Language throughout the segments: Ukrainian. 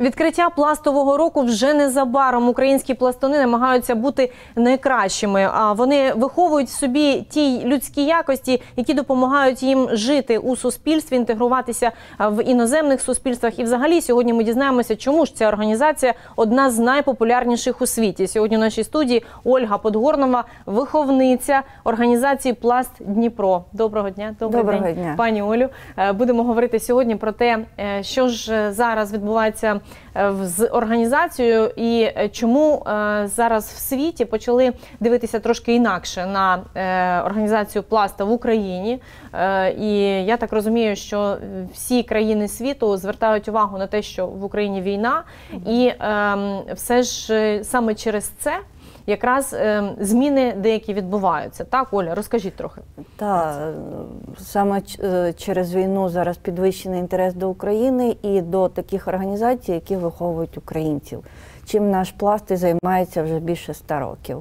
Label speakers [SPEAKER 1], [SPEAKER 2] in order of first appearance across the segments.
[SPEAKER 1] Відкриття пластового року вже незабаром. Українські пластуни намагаються бути найкращими. А вони виховують в собі ті людські якості, які допомагають їм жити у суспільстві, інтегруватися в іноземних суспільствах. І взагалі сьогодні ми дізнаємося, чому ж ця організація одна з найпопулярніших у світі. Сьогодні в нашій студії Ольга Подгорнова, виховниця організації «Пласт Дніпро». Доброго дня.
[SPEAKER 2] Доброго дня.
[SPEAKER 1] Пані Олю. Будемо говорити сьогодні про те, що ж зараз відбувається з організацією і чому зараз в світі почали дивитися трошки інакше на організацію «Пласта» в Україні. І я так розумію, що всі країни світу звертають увагу на те, що в Україні війна, і все ж саме через це якраз зміни деякі відбуваються. Так, Оля, розкажіть трохи.
[SPEAKER 2] Так, саме через війну зараз підвищений інтерес до України і до таких організацій, які виховують українців. Чим наш «Пласт» і займається вже більше 100 років.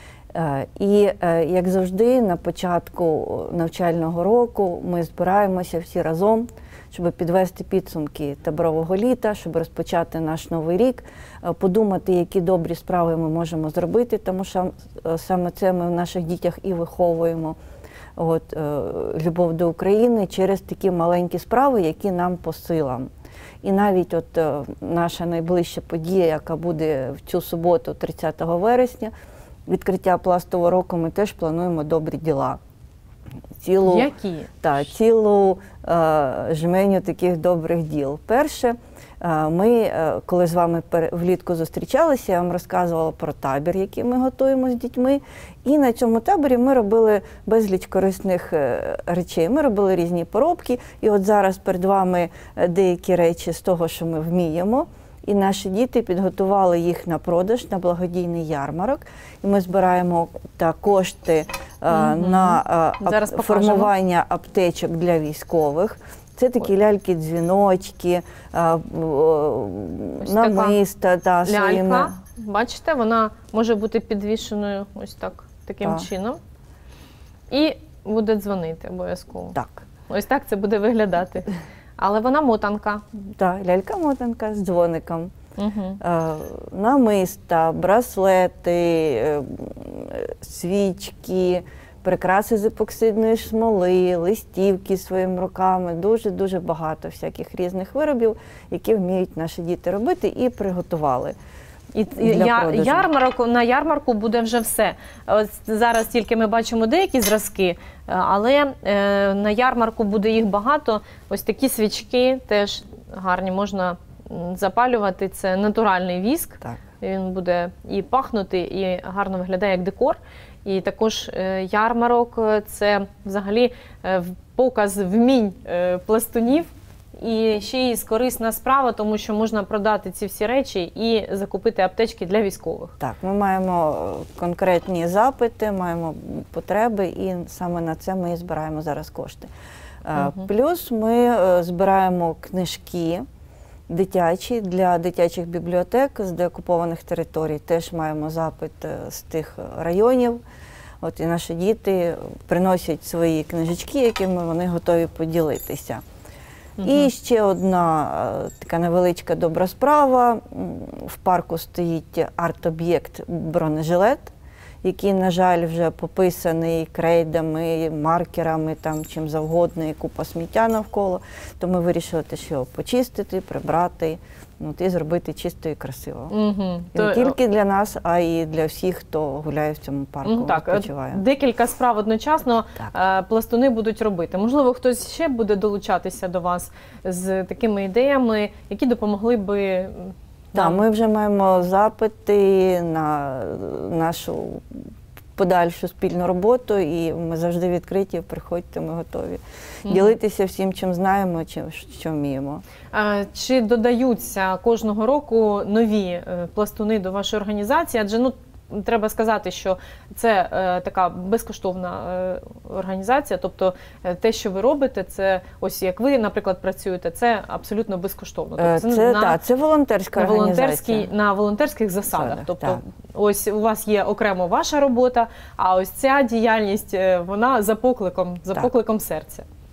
[SPEAKER 2] І, як завжди, на початку навчального року ми збираємося всі разом, щоб підвести підсумки таборового літа, щоб розпочати наш новий рік, подумати, які добрі справи ми можемо зробити, тому що саме це ми в наших дітях і виховуємо. Любов до України через такі маленькі справи, які нам по силам. І навіть наша найближча подія, яка буде в цю суботу, 30 вересня, відкриття пластового року, ми теж плануємо добрі діла.
[SPEAKER 1] Які?
[SPEAKER 2] Цілу жменю таких добрих діл. Перше, ми, коли з вами влітку зустрічалися, я вам розказувала про табір, який ми готуємо з дітьми. І на цьому таборі ми робили безліч корисних речей. Ми робили різні поробки. І от зараз перед вами деякі речі з того, що ми вміємо. І наші діти підготували їх на продаж, на благодійний ярмарок. І ми збираємо кошти на формування аптечок для військових. Це такі ляльки-дзвіночки, намиста.
[SPEAKER 1] Лялька, бачите, вона може бути підвішеною ось так, таким чином. І буде дзвонити обов'язково.
[SPEAKER 2] Так.
[SPEAKER 1] Ось так це буде виглядати. Але вона мотанка.
[SPEAKER 2] Так, лялька-мотанка з дзвоником. Намиста, браслети, свічки, прикраси з епоксидної смоли, листівки своїми руками. Дуже-дуже багато всяких різних виробів, які вміють наші діти робити і приготували.
[SPEAKER 1] І на ярмарку буде вже все. Ось зараз тільки ми бачимо деякі зразки, але на ярмарку буде їх багато. Ось такі свічки теж гарні, можна запалювати. Це натуральний віск.
[SPEAKER 2] Так.
[SPEAKER 1] Він буде і пахнути, і гарно виглядає як декор. І також ярмарок – це взагалі показ вмінь пластунів. І ще й корисна справа, тому що можна продати ці всі речі і закупити аптечки для військових.
[SPEAKER 2] Так, ми маємо конкретні запити, маємо потреби, і саме на це ми і збираємо зараз кошти. Плюс ми збираємо книжки дитячі для дитячих бібліотек з деокупованих територій. Теж маємо запит з тих районів. І наші діти приносять свої книжечки, якими вони готові поділитися. І ще одна така невеличка добра справа. В парку стоїть арт-об'єкт бронежилет, який, на жаль, вже пописаний крейдами, маркерами, чим завгодно, і купа сміття навколо. То ми вирішили теж його почистити, прибрати і зробити чисто і красиво. Не тільки для нас, а й для всіх, хто гуляє в цьому парку, відпочиває.
[SPEAKER 1] Декілька справ одночасно пластуни будуть робити. Можливо, хтось ще буде долучатися до вас з такими ідеями, які допомогли би...
[SPEAKER 2] Так, ми вже маємо запити на нашу подальшу спільну роботу, і ми завжди відкриті, приходьте, ми готові ділитися всім, чим знаємо, що вміємо.
[SPEAKER 1] Чи додаються кожного року нові пластуни до вашої організації? Адже, треба сказати, що це така безкоштовна організація, тобто те, що ви робите, це ось як ви, наприклад, працюєте, це абсолютно безкоштовно. Тобто
[SPEAKER 2] це волонтерська організація.
[SPEAKER 1] На волонтерських засадах. Тобто ось у вас є окремо ваша робота, а ось ця діяльність, вона за покликом серця.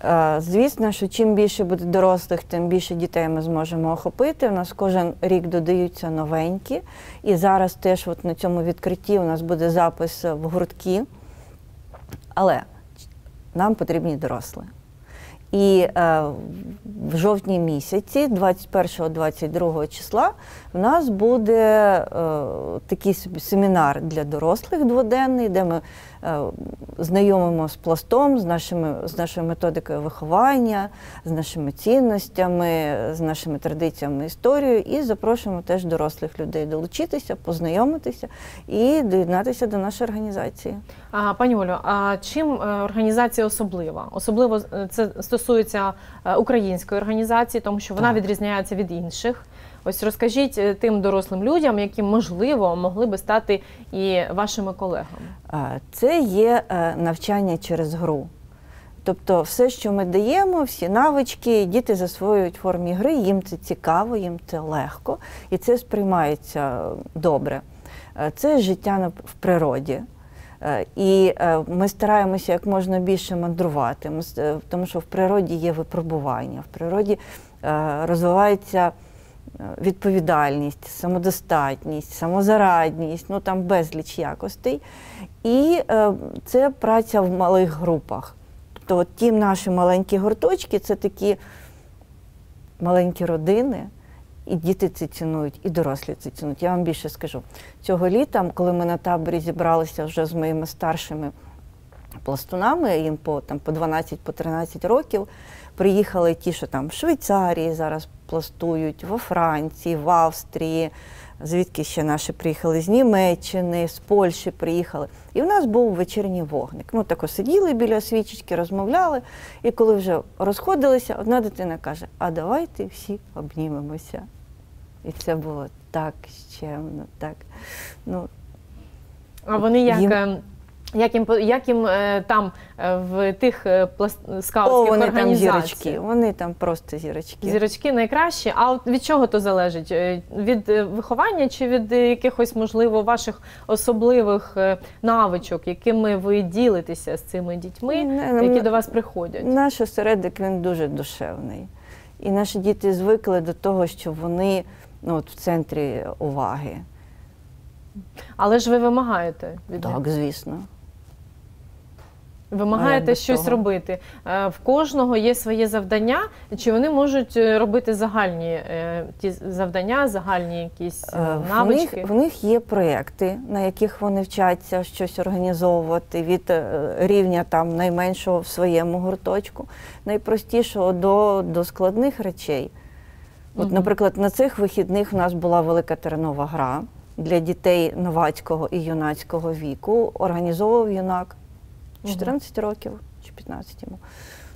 [SPEAKER 2] Звісно, що чим більше буде дорослих, тим більше дітей ми зможемо охопити. У нас кожен рік додаються новенькі. І зараз теж от на цьому відкритті у нас буде запис в гуртки. Але нам потрібні дорослі. І в жовтні місяці, 21-22 числа, в нас буде такий семінар для дорослих дводенний, де ми знайомимо з пластом, з нашою методикою виховання, з нашими цінностями, з нашими традиціями, історією, і запрошуємо теж дорослих людей долучитися, познайомитися і доєднатися до нашої організації.
[SPEAKER 1] Пані Олю, а чим організація особлива? Особливо це стосується української організації, тому що вона відрізняється від інших. Ось розкажіть тим дорослим людям, які, можливо, могли би стати і вашими колегами.
[SPEAKER 2] Це є навчання через гру. Тобто все, що ми даємо, всі навички, діти засвоюють в формі гри, їм це цікаво, їм це легко, і це сприймається добре. Це життя в природі. І ми стараємося як можна більше мандрувати, тому що в природі є випробування, в природі розвивається відповідальність, самодостатність, самозарадність, ну там безліч якостей. І це праця в малих групах. Тобто от ті наші маленькі гурточки – це такі маленькі родини, і діти це цінують, і дорослі це цінують. Я вам більше скажу. Цього літа, коли ми на таборі зібралися вже з моїми старшими пластунами, їм по 12-13 років, приїхали ті, що там в Швейцарії зараз пластують, во Франції, в Австрії, звідки ще наші приїхали, з Німеччини, з Польщі приїхали. І в нас був вечірній вогник. Ми тако сиділи біля свічечки, розмовляли, і коли вже розходилися, одна дитина каже: а давайте всі обнімемося. І це було так щемно, так. Ну,
[SPEAKER 1] а вони як їм там в тих скаутських
[SPEAKER 2] вони
[SPEAKER 1] організаціях?
[SPEAKER 2] Там зірочки, вони там просто зірочки.
[SPEAKER 1] Зірочки найкращі. А от від чого то залежить? Від виховання чи від якихось, можливо, ваших особливих навичок, якими ви ділитеся з цими дітьми, які до вас приходять?
[SPEAKER 2] Наш осередок, він дуже душевний. І наші діти звикли до того, що вони от в центрі уваги.
[SPEAKER 1] Але ж ви вимагаєте від них?
[SPEAKER 2] Так, звісно.
[SPEAKER 1] Вимагаєте щось робити. В кожного є своє завдання, чи вони можуть робити загальні ті завдання, загальні якісь навички?
[SPEAKER 2] В них є проєкти, на яких вони вчаться щось організовувати, від рівня там найменшого в своєму гурточку, найпростішого до складних речей. От, наприклад, на цих вихідних у нас була велика теренова гра для дітей новацького і юнацького віку. Організовував юнак. 14 років чи 15 йому.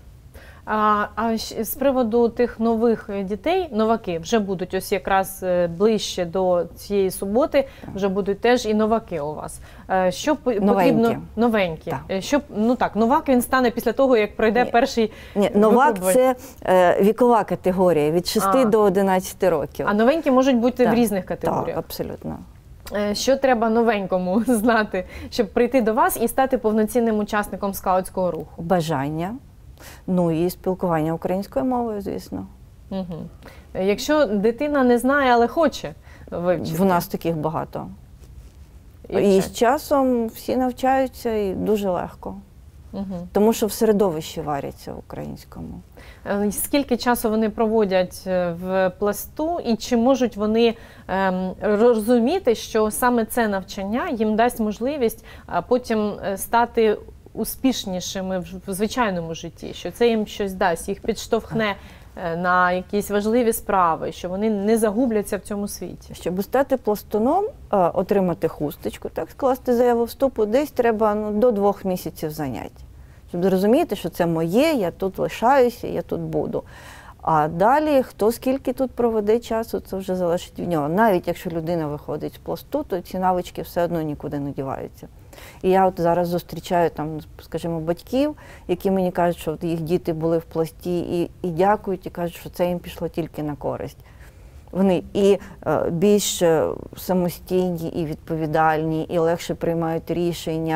[SPEAKER 1] А з приводу тих нових дітей, новаки вже будуть ось якраз ближче до цієї суботи, вже будуть теж і новаки у вас. Що потрібно? Новенькі. Так. Новак він стане після того, як пройде перший
[SPEAKER 2] новак – це вікова категорія, від 6 до 11 років.
[SPEAKER 1] А новенькі можуть бути в різних категоріях?
[SPEAKER 2] Так, абсолютно.
[SPEAKER 1] Що треба новенькому знати, щоб прийти до вас і стати повноцінним учасником скаутського руху?
[SPEAKER 2] Бажання, ну і спілкування українською мовою, звісно.
[SPEAKER 1] Угу. Якщо дитина не знає, але хоче вивчити?
[SPEAKER 2] В нас таких багато. І з часом всі навчаються, і дуже легко. Угу. Тому що в середовищі варяться українському.
[SPEAKER 1] Скільки часу вони проводять в пласту, і чи можуть вони розуміти, що саме це навчання їм дасть можливість потім стати успішнішими в звичайному житті, що це їм щось дасть, їх підштовхне на якісь важливі справи, що вони не загубляться в цьому світі?
[SPEAKER 2] Щоб стати пластуном, отримати хусточку, так, скласти заяву вступу, десь треба до 2 місяців занять. Щоб зрозуміти, що це моє, я тут лишаюся, я тут буду. А далі, хто скільки тут проведе часу, це вже залежить від нього. Навіть якщо людина виходить з пласту, то ці навички все одно нікуди не діваються. І я от зараз зустрічаю, там, скажімо, батьків, які мені кажуть, що їх діти були в пласті і дякують, і кажуть, що це їм пішло тільки на користь. Вони і більш самостійні, і відповідальні, і легше приймають рішення,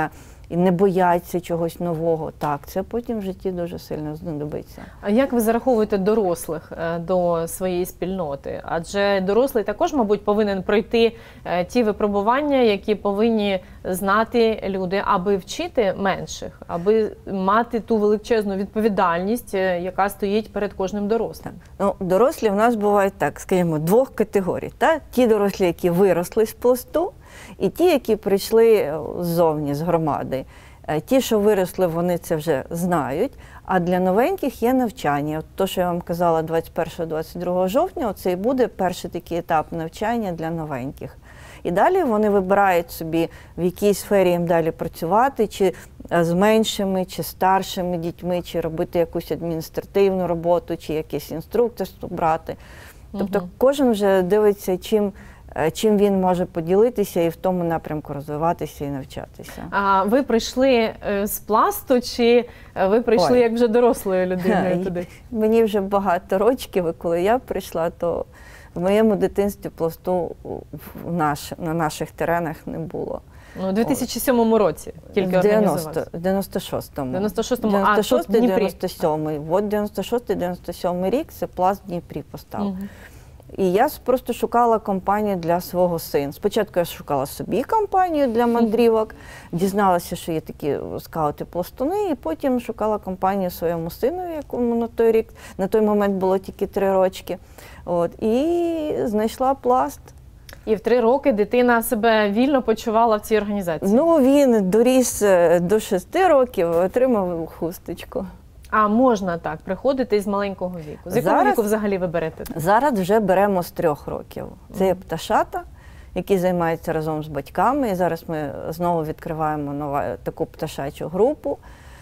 [SPEAKER 2] і не бояться чогось нового. Так, це потім в житті дуже сильно знадобиться.
[SPEAKER 1] А як ви зараховуєте дорослих до своєї спільноти? Адже дорослий також, мабуть, повинен пройти ті випробування, які повинні знати люди, аби вчити менших, аби мати ту величезну відповідальність, яка стоїть перед кожним дорослим.
[SPEAKER 2] Ну, дорослі в нас бувають так, скажімо, двох категорій. Ті дорослі, які виросли з пласту, і ті, які прийшли ззовні, з громади. Ті, що виросли, вони це вже знають, а для новеньких є навчання. От то, що я вам казала, 21-22 жовтня, оце і буде перший такий етап навчання для новеньких. І далі вони вибирають собі, в якій сфері їм далі працювати, чи з меншими, чи старшими дітьми, чи робити якусь адміністративну роботу, чи якесь інструкторство брати. Тобто кожен вже дивиться, чим він може поділитися і в тому напрямку розвиватися і навчатися.
[SPEAKER 1] А ви прийшли з пласту, чи ви прийшли як вже дорослою людиною туди?
[SPEAKER 2] Мені вже багато років, і коли я прийшла, то в моєму дитинстві пласту на наших теренах не було.
[SPEAKER 1] Ну, у 2007 році тільки організувався.
[SPEAKER 2] В 96-му.
[SPEAKER 1] 96-му, а тут в Дніпрі.
[SPEAKER 2] 97-й. От 96-97 рік це пласт в Дніпрі постав. І я просто шукала компанію для свого сина. Спочатку я шукала собі компанію для мандрівок, дізналася, що є такі скаути-пластуни, і потім шукала компанію своєму сину, якому на той момент було тільки 3 рочки. І знайшла пласт.
[SPEAKER 1] І в 3 роки дитина себе вільно почувала в цій організації?
[SPEAKER 2] Ну, він доріс до 6 років, отримав хусточку.
[SPEAKER 1] А можна так приходити з маленького віку? З якого віку взагалі ви берете?
[SPEAKER 2] Зараз вже беремо з 3 років. Це є пташата, які займаються разом з батьками. І зараз ми знову відкриваємо таку пташачу групу.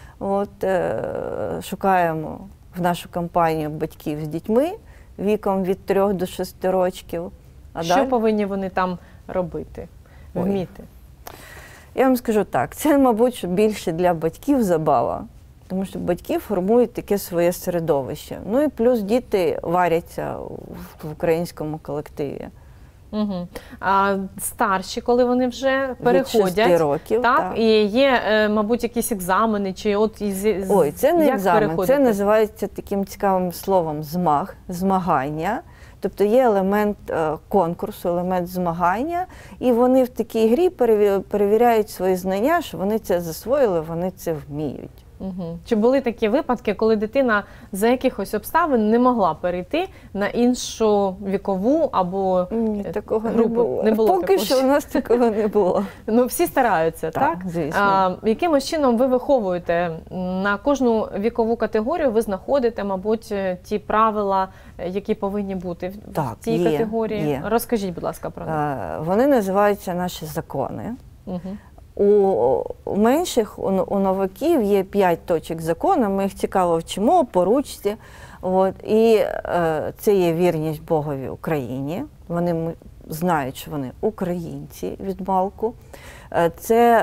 [SPEAKER 2] Шукаємо в нашу компанію батьків з дітьми віком від 3 до 6 років.
[SPEAKER 1] Що повинні вони там робити, вміти?
[SPEAKER 2] Я вам скажу так, це, мабуть, більше для батьків забава. Тому що батьки формують таке своє середовище. Ну і плюс діти варяться в українському колективі.
[SPEAKER 1] А старші, коли вони вже переходять?
[SPEAKER 2] Від 6 років.
[SPEAKER 1] Так? І є, мабуть, якісь екзамени? Чи
[SPEAKER 2] Ой, це не екзамен, це називається таким цікавим словом змагання. Тобто є елемент конкурсу, елемент змагання, і вони в такій грі перевіряють свої знання, що вони це засвоїли, вони це вміють.
[SPEAKER 1] Чи були такі випадки, коли дитина за якихось обставин не могла перейти на іншу вікову або
[SPEAKER 2] такого
[SPEAKER 1] групу?
[SPEAKER 2] Не було. Поки що у нас такого не було.
[SPEAKER 1] Ну, всі стараються, так?
[SPEAKER 2] Звісно.
[SPEAKER 1] Якимось чином ви виховуєте? На кожну вікову категорію ви знаходите, мабуть, ті правила, які повинні бути в цій категорії?
[SPEAKER 2] Є.
[SPEAKER 1] Розкажіть, будь ласка, про них.
[SPEAKER 2] Вони називаються наші закони. У менших, у новаків є 5 точок закону, ми їх цікаво вчимо по ручці. І це є вірність Богові Україні. Вони знають, що вони українці від малку. Це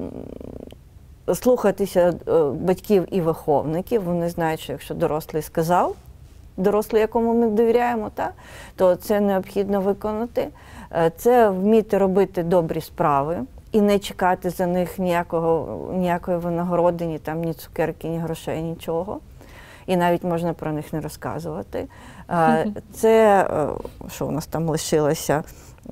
[SPEAKER 2] слухатися батьків і виховників. Вони знають, що якщо дорослий сказав, дорослий, якому ми довіряємо, то це необхідно виконати. Це вміти робити добрі справи. І не чекати за них ніякої винагороди, ні цукерки, ні грошей, нічого. І навіть можна про них не розказувати. Це, що у нас там лишилося,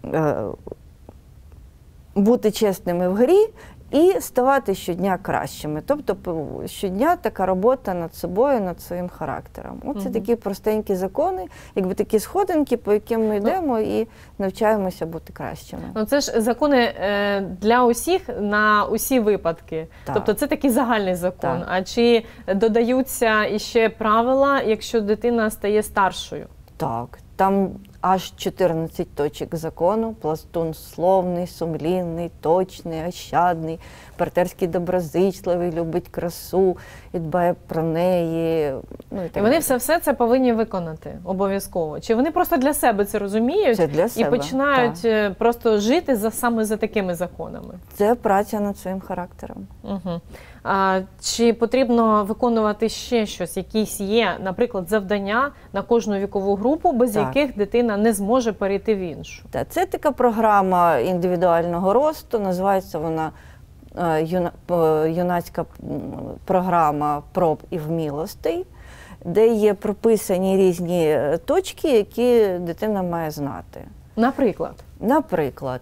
[SPEAKER 2] бути чесними в грі і ставати щодня кращими. Тобто щодня така робота над собою, над своїм характером. Оце такі простенькі закони, якби такі сходинки, по яким ми йдемо і навчаємося бути кращими.
[SPEAKER 1] Ну це ж закони для усіх на усі випадки. Так. Тобто це такий загальний закон. Так. А чи додаються іще правила, якщо дитина стає старшою?
[SPEAKER 2] Так. Там аж 14 точок закону. Пластун словний, сумлінний, точний, ощадний, братерський доброзичливий, любить красу і дбає про неї.
[SPEAKER 1] І вони все це повинні виконати обов'язково? Чи вони просто для себе це розуміють і починають просто жити саме за такими законами?
[SPEAKER 2] Це праця над своїм характером.
[SPEAKER 1] Чи потрібно виконувати ще щось? Якісь є, наприклад, завдання на кожну вікову групу, без яких дитина не зможе перейти в іншу?
[SPEAKER 2] Це така програма індивідуального росту, називається вона юнацька програма проб і вмілостей, де є прописані різні точки, які дитина має знати.
[SPEAKER 1] Наприклад?
[SPEAKER 2] Наприклад,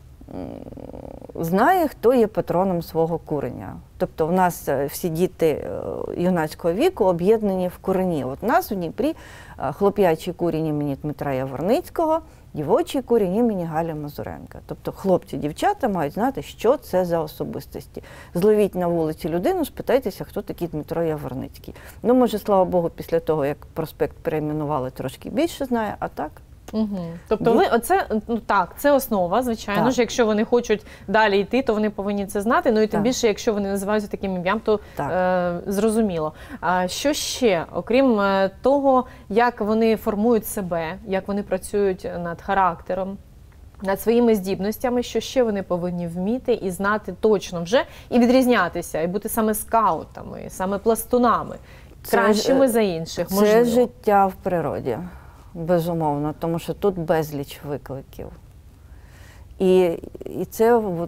[SPEAKER 2] знає, хто є патроном свого куреня. Тобто в нас всі діти юнацького віку об'єднані в курені. От у нас в Дніпрі хлоп'ячий курінь імені Дмитра Яворницького, дівочий курінь імені Галі Мазуренка. Тобто хлопці, дівчата мають знати, що це за особистості. Зловіть на вулиці людину, спитайтеся, хто такий Дмитро Яворницький. Ну, може, слава Богу, після того, як проспект перейменували, трошки більше знає, а так?
[SPEAKER 1] Угу. Тобто ви оце, ну так, це основа, звичайно
[SPEAKER 2] так.
[SPEAKER 1] ж, якщо вони хочуть далі йти, то вони повинні це знати. Ну і тим більше, якщо вони називаються таким ім'ям, то зрозуміло. А що ще, окрім того, як вони формують себе, як вони працюють над характером, над своїми здібностями, що ще вони повинні вміти і знати точно вже, і відрізнятися, і бути саме скаутами, саме пластунами, кращими за інших, можливо.
[SPEAKER 2] Це життя в природі. Безумовно, тому що тут безліч викликів. І це от,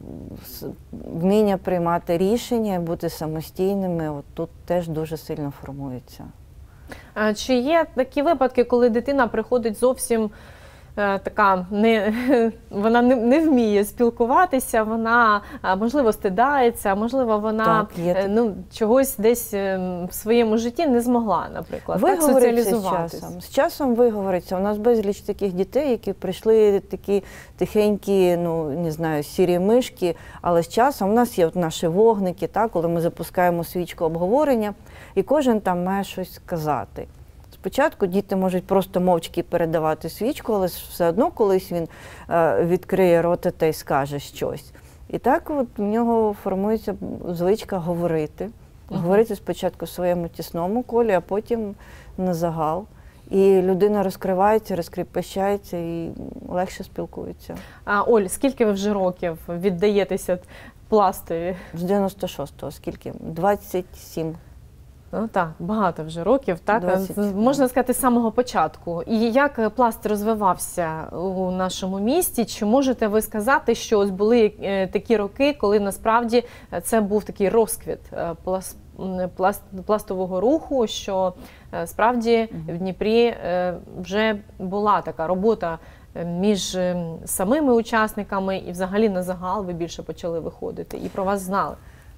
[SPEAKER 2] вміння приймати рішення, бути самостійними, от тут теж дуже сильно формується.
[SPEAKER 1] Чи є такі випадки, коли дитина приходить зовсім така, вона не вміє спілкуватися, вона, можливо, стидається, можливо, вона чогось десь в своєму житті не змогла, наприклад, так соціалізуватися?
[SPEAKER 2] З часом виговориться. У нас безліч таких дітей, які прийшли такі тихенькі, не знаю, сірі мишки, але з часом у нас є от наші вогники, коли ми запускаємо свічку обговорення, і кожен там має щось сказати. Спочатку діти можуть просто мовчки передавати свічку, але все одно колись він відкриє рота та й скаже щось. І так от в нього формується звичка говорити. Говорити спочатку в своєму тісному колі, а потім на загал. І людина розкривається, розкріпощається і легше спілкується.
[SPEAKER 1] Оль, скільки ви вже років віддаєтеся пластові?
[SPEAKER 2] З 96-го, скільки? 27.
[SPEAKER 1] Ну так, багато вже років, так? 20. Можна сказати, з самого початку. І як пласт розвивався у нашому місті? Чи можете ви сказати, що ось були такі роки, коли насправді це був такий розквіт пластового руху, що справді в Дніпрі вже була така робота між самими учасниками і взагалі на загал ви більше почали виходити і про вас знали?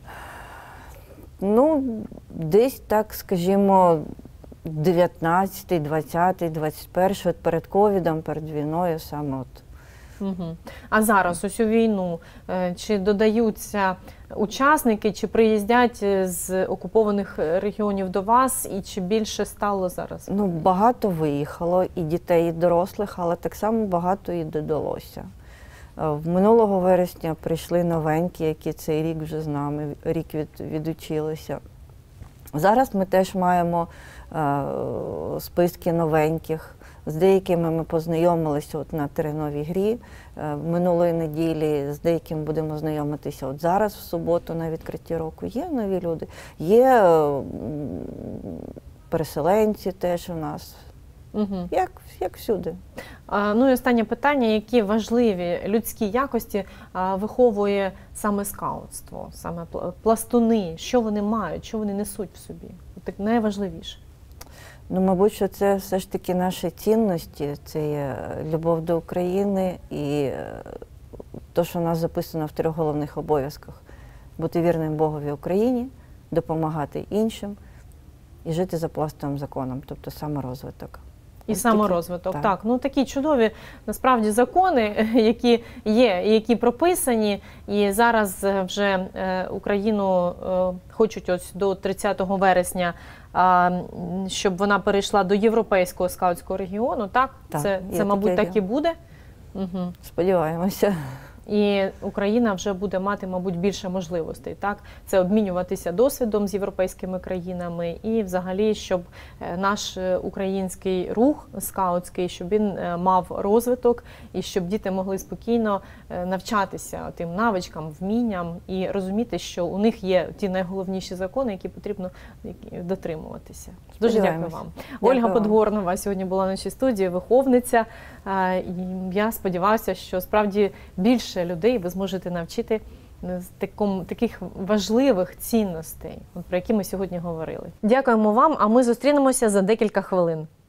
[SPEAKER 2] Ну, десь так, скажімо, 19-й, 20-й, 21-й, перед ковідом, перед війною саме от.
[SPEAKER 1] Угу. А зараз, ось у війну, чи додаються учасники, чи приїздять з окупованих регіонів до вас, і чи більше стало зараз?
[SPEAKER 2] Ну, багато виїхало, і дітей, і дорослих, але так само багато і додалося. В минулого вересня прийшли новенькі, які цей рік вже з нами, рік відучилися. Зараз ми теж маємо списки новеньких. З деякими ми познайомилися от на тереновій грі минулої неділі, з деякими будемо знайомитися от зараз, в суботу, на відкритті року. Є нові люди, є переселенці теж у нас.
[SPEAKER 1] Угу.
[SPEAKER 2] Як всюди.
[SPEAKER 1] Ну і останнє питання, які важливі людські якості виховує саме скаутство, саме пластуни, що вони мають, що вони несуть в собі? Так найважливіше.
[SPEAKER 2] Ну, мабуть, що це все ж таки наші цінності, це є любов до України і те, що у нас записано в 3 головних обов'язках. Бути вірним Богові Україні, допомагати іншим і жити за пластовим законом, тобто саморозвиток.
[SPEAKER 1] І саморозвиток, так. Ну такі чудові, насправді, закони, які є, які прописані, і зараз вже Україну хочуть ось до 30 вересня, щоб вона перейшла до європейського скаутського регіону, так? Це мабуть, так і буде? Угу.
[SPEAKER 2] Сподіваємося.
[SPEAKER 1] І Україна вже буде мати, мабуть, більше можливостей, так? Це обмінюватися досвідом з європейськими країнами і взагалі, щоб наш український рух скаутський, щоб він мав розвиток і щоб діти могли спокійно навчатися тим навичкам, вмінням і розуміти, що у них є ті найголовніші закони, які потрібно дотримуватися. Дуже дякую вам. Ольга Подгорнова сьогодні була в нашій студії, виховниця. І я сподіваюся, що справді більше людей ви зможете навчити з таких важливих цінностей, про які ми сьогодні говорили. Дякуємо вам, а ми зустрінемося за декілька хвилин.